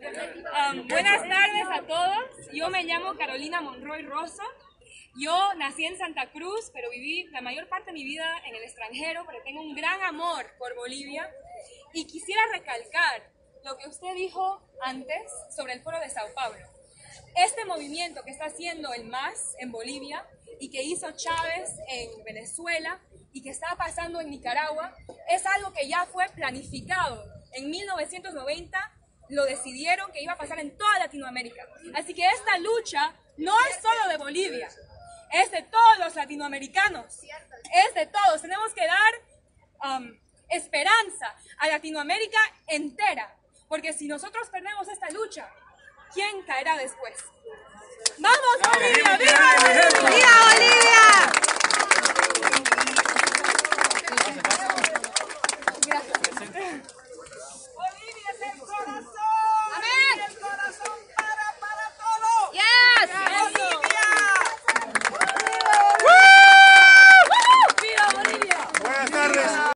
Buenas tardes a todos. Yo me llamo Carolina Monroy Rosso. Yo nací en Santa Cruz, pero viví la mayor parte de mi vida en el extranjero, pero tengo un gran amor por Bolivia. Y quisiera recalcar lo que usted dijo antes sobre el Foro de Sao Paulo. Este movimiento que está haciendo el MAS en Bolivia y que hizo Chávez en Venezuela y que está pasando en Nicaragua es algo que ya fue planificado. En 1990 lo decidieron que iba a pasar en toda Latinoamérica. Así que esta lucha no es solo de Bolivia, es de todos los latinoamericanos, es de todos. Tenemos que dar esperanza a Latinoamérica entera, porque si nosotros perdemos esta lucha, ¿quién caerá después? ¡Vamos, Bolivia! ¡Viva Bolivia! ¡Viva Bolivia! Gracias.